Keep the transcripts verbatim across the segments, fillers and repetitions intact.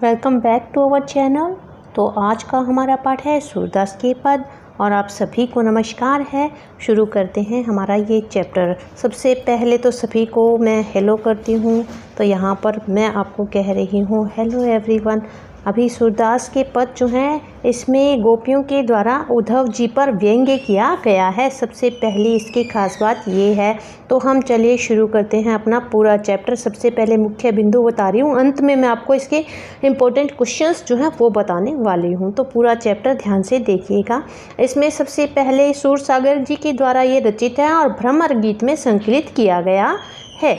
Welcome back to our channel. तो आज का हमारा पाठ है सूरदास के पद और आप सभी को नमस्कार है। शुरू करते हैं हमारा ये चैप्टर। सबसे पहले तो सभी को मैं हेलो करती हूँ। तो यहाँ पर मैं आपको कह रही हूँ हेलो एवरीवन। अभी सूरदास के पद जो हैं इसमें गोपियों के द्वारा उद्धव जी पर व्यंग्य किया गया है। सबसे पहली इसकी खास बात ये है। तो हम चलिए शुरू करते हैं अपना पूरा चैप्टर। सबसे पहले मुख्य बिंदु बता रही हूँ, अंत में मैं आपको इसके इम्पोर्टेंट क्वेश्चंस जो हैं वो बताने वाली हूँ। तो पूरा चैप्टर ध्यान से देखिएगा। इसमें सबसे पहले सूरसागर जी के द्वारा ये रचित है और भ्रमर गीत में संकलित किया गया है।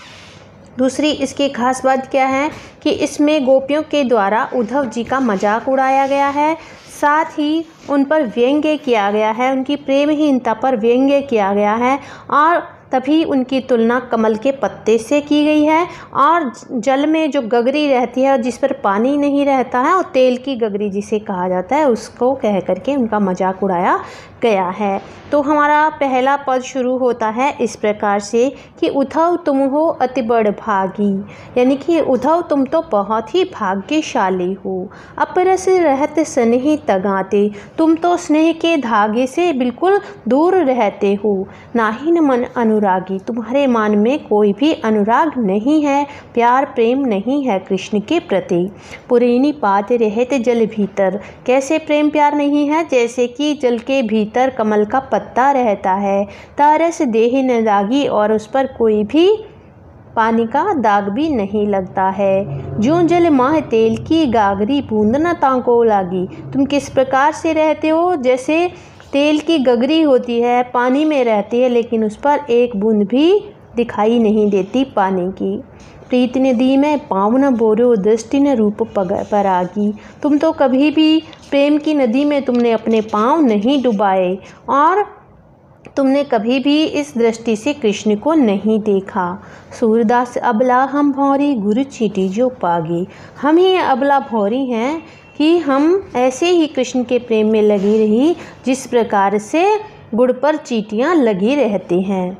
दूसरी इसकी खास बात क्या है कि इसमें गोपियों के द्वारा उद्धव जी का मजाक उड़ाया गया है, साथ ही उन पर व्यंग्य किया गया है, उनकी प्रेमहीनता पर व्यंग्य किया गया है और तभी उनकी तुलना कमल के पत्ते से की गई है। और जल में जो गगरी रहती है और जिस पर पानी नहीं रहता है और तेल की गगरी जिसे कहा जाता है उसको कह करके उनका मजाक उड़ाया गया है। तो हमारा पहला पद शुरू होता है इस प्रकार से कि उद्धव तुम हो अति बड़ भागी, यानी कि उद्धव तुम तो बहुत ही भाग्यशाली हो। अपरस रहत स्नेह तगाते, तुम तो स्नेह के धागे से बिल्कुल दूर रहते हो। नाहिन मन अनुरागी, तुम्हारे मन में कोई भी अनुराग नहीं है, प्यार प्रेम नहीं है कृष्ण के प्रति। पुरैनी पात रहते जल भीतर, कैसे प्रेम प्यार नहीं है? जैसे कि जल के भीतर कमल का पत्ता रहता है। तारस देह न दागी, और उस पर कोई भी पानी का दाग भी नहीं लगता है। जो जल माह तेल की गागरी, बूंद न ताको लागी, तुम किस प्रकार से रहते हो? जैसे तेल की गगरी होती है, पानी में रहती है लेकिन उस पर एक बूंद भी दिखाई नहीं देती पानी की। प्रीत नदी में पाँव न बोरो, दृष्टि न रूप पग परागी, तुम तो कभी भी प्रेम की नदी में तुमने अपने पाँव नहीं डुबाए और तुमने कभी भी इस दृष्टि से कृष्ण को नहीं देखा। सूरदास अबला हम भौरी, गुरु चीटी जो पागी, हम ही अबला भौरी हैं कि हम ऐसे ही कृष्ण के प्रेम में लगी रही जिस प्रकार से गुड़ पर चींटियाँ लगी रहती हैं।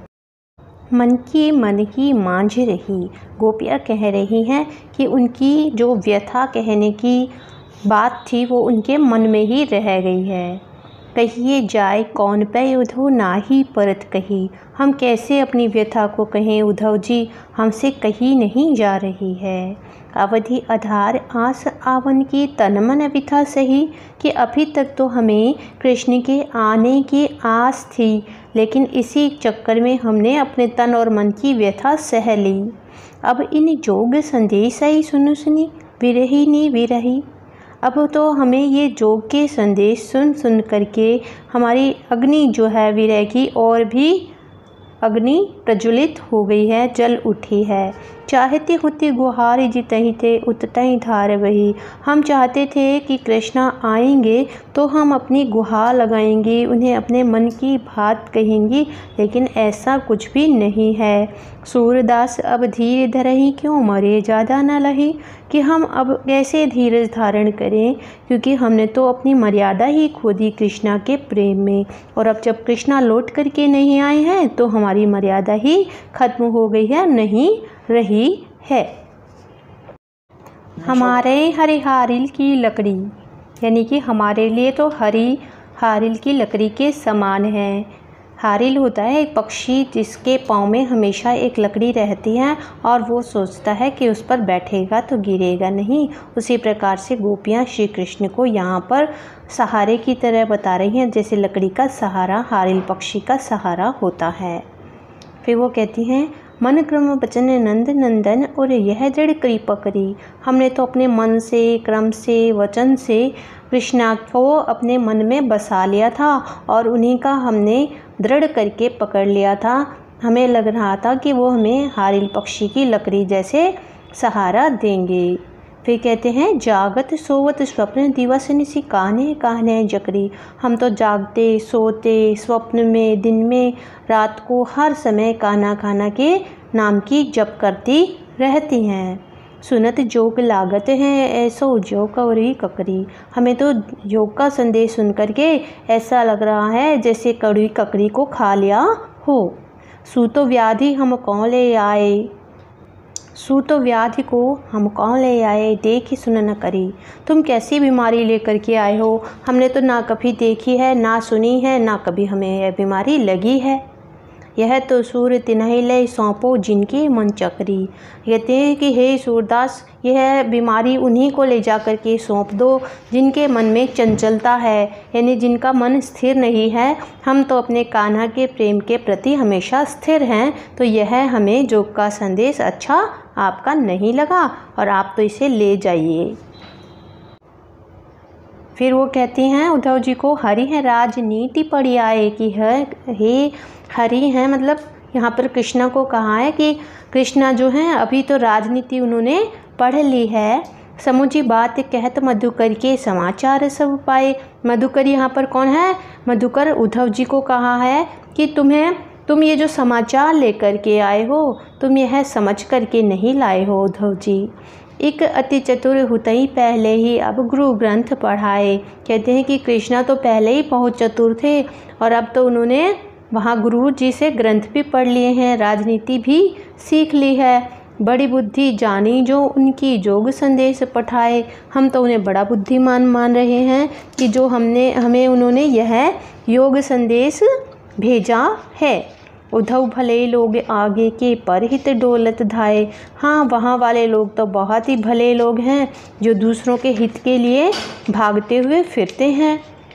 मन की मन ही मांझ रही, गोपियाँ कह रही हैं कि उनकी जो व्यथा कहने की बात थी वो उनके मन में ही रह गई है। कहिए जाए कौन पे उद्धव नाही परत कही, हम कैसे अपनी व्यथा को कहें उद्धव जी, हमसे कही नहीं जा रही है। अवधि आधार आस आवन की तन मन व्यथा सही, कि अभी तक तो हमें कृष्ण के आने की आस थी लेकिन इसी चक्कर में हमने अपने तन और मन की व्यथा सह ली। अब इन जोग संदेश ही सुनु सुनी, विरही नी विरही, अब तो हमें ये जोग के संदेश सुन सुन करके हमारी अग्नि जो है विरह की और भी अग्नि प्रज्वलित हो गई है, जल उठी है। चाहते होते गुहार जितही थे उततही धार बही, हम चाहते थे कि कृष्णा आएंगे तो हम अपनी गुहार लगाएंगे, उन्हें अपने मन की बात कहेंगी, लेकिन ऐसा कुछ भी नहीं है। सूरदास अब धीरे धरही, क्यों मरे ज़्यादा न लही, कि हम अब कैसे धीरज धारण करें क्योंकि हमने तो अपनी मर्यादा ही खो दी कृष्णा के प्रेम में, और अब जब कृष्णा लौट करके नहीं आए हैं तो हमारी मर्यादा ही खत्म हो गई है, नहीं रही है। हमारे हरि हारिल की लकड़ी, यानी कि हमारे लिए तो हरी हारिल की लकड़ी के समान है। हारिल होता है एक पक्षी जिसके पाँव में हमेशा एक लकड़ी रहती है और वो सोचता है कि उस पर बैठेगा तो गिरेगा नहीं। उसी प्रकार से गोपियाँ श्री कृष्ण को यहाँ पर सहारे की तरह बता रही हैं, जैसे लकड़ी का सहारा हारिल पक्षी का सहारा होता है। फिर वो कहती हैं मन क्रम वचन नंद नंदन, और यह जड़ कृपा करी, हमने तो अपने मन से क्रम से वचन से कृष्णा को अपने मन में बसा लिया था और उन्हीं का हमने दृढ़ करके पकड़ लिया था। हमें लग रहा था कि वो हमें हारिल पक्षी की लकड़ी जैसे सहारा देंगे। फिर कहते हैं जागत सोवत स्वप्न दिवस निसी, कान्हे कान्हे जकरी, हम तो जागते सोते स्वप्न में दिन में रात को हर समय कान्हा कान्हा के नाम की जप करती रहती हैं। सुनत जोग लागत हैं ऐसो जो कवरी ककरी, हमें तो योग का संदेश सुन करके ऐसा लग रहा है जैसे कड़वी ककड़ी को खा लिया हो। सूतो व्याधि हम कौन ले आए, सूत व्याधि को हम कौन ले आए, देखी सुन न करी। तुम कैसी बीमारी लेकर के आए हो, हमने तो ना कभी देखी है, ना सुनी है, ना कभी हमें यह बीमारी लगी है। यह तो सूर तिन्हि लय सौंपो जिनकी मन चकरी। कहते हैं कि हे सूरदास, यह बीमारी उन्हीं को ले जा कर के सौंप दो जिनके मन में चंचलता है, यानी जिनका मन स्थिर नहीं है। हम तो अपने कान्हा के प्रेम के प्रति हमेशा स्थिर हैं, तो यह हमें जोग का संदेश अच्छा आपका नहीं लगा और आप तो इसे ले जाइए। फिर वो कहती हैं उद्धव जी को, हरि है राजनीति पढ़ी आए कि है हे हरि हैं, मतलब यहाँ पर कृष्णा को कहा है कि कृष्णा जो हैं अभी तो राजनीति उन्होंने पढ़ ली है। समूची बात कहत मधुकर के समाचार सब पाए। मधुकर यहाँ पर कौन है, मधुकर उद्धव जी को कहा है कि तुम्हें तुम ये जो समाचार लेकर के आए हो, तुम यह समझ करके नहीं लाए हो उद्धव जी। एक अति चतुर हुतई पहले ही अब गुरु ग्रंथ पढ़ाए। कहते हैं कि कृष्णा तो पहले ही बहुत चतुर थे और अब तो उन्होंने वहाँ गुरु जी से ग्रंथ भी पढ़ लिए हैं, राजनीति भी सीख ली है। बड़ी बुद्धि जानी जो उनकी जोग संदेश पठाए। हम तो उन्हें बड़ा बुद्धिमान मान रहे हैं कि जो हमने हमें उन्होंने यह योग संदेश भेजा है। उद्धव भले लोग आगे के परहित डोलत धाए। हाँ, वहाँ वाले लोग तो बहुत ही भले लोग हैं जो दूसरों के हित के लिए भागते हुए फिरते हैं।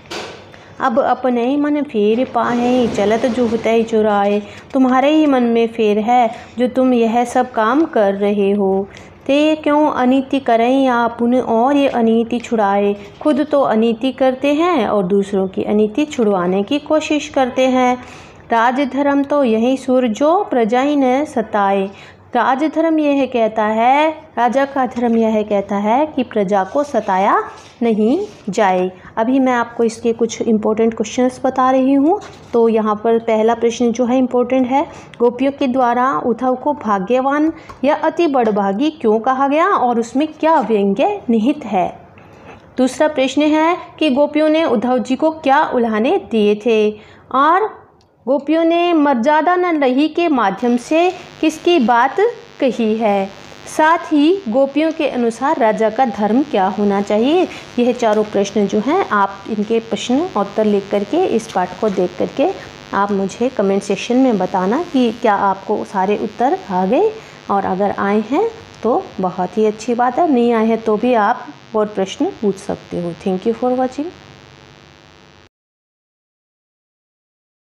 अब अपने ही मन फेर पाए चलत जो हुतै चुराए। तुम्हारे ही मन में फेर है जो तुम यह सब काम कर रहे हो। ते क्यों अनीति करें आप उन्हें और ये अनीति छुड़ाए। खुद तो अनीति करते हैं और दूसरों की अनीति छुड़वाने की कोशिश करते हैं। राजधर्म तो यही सुर जो प्रजा ही न सताए। राजधर्म यह कहता है, राजा का धर्म यह कहता है कि प्रजा को सताया नहीं जाए। अभी मैं आपको इसके कुछ इम्पोर्टेंट क्वेश्चंस बता रही हूँ। तो यहाँ पर पहला प्रश्न जो है इम्पोर्टेंट है, गोपियों के द्वारा उद्धव को भाग्यवान या अति बड़भागी क्यों कहा गया और उसमें क्या व्यंग्य निहित है। दूसरा प्रश्न है कि गोपियों ने उद्धव जी को क्या उल्हाने दिए थे और गोपियों ने मर्यादा न रही के माध्यम से किसकी बात कही है। साथ ही गोपियों के अनुसार राजा का धर्म क्या होना चाहिए। यह चारों प्रश्न जो हैं आप इनके प्रश्न उत्तर लिख करके इस पाठ को देख करके आप मुझे कमेंट सेक्शन में बताना कि क्या आपको सारे उत्तर आ गए, और अगर आए हैं तो बहुत ही अच्छी बात है, नहीं आए हैं तो भी आप और प्रश्न पूछ सकते हो। Thank you for watching.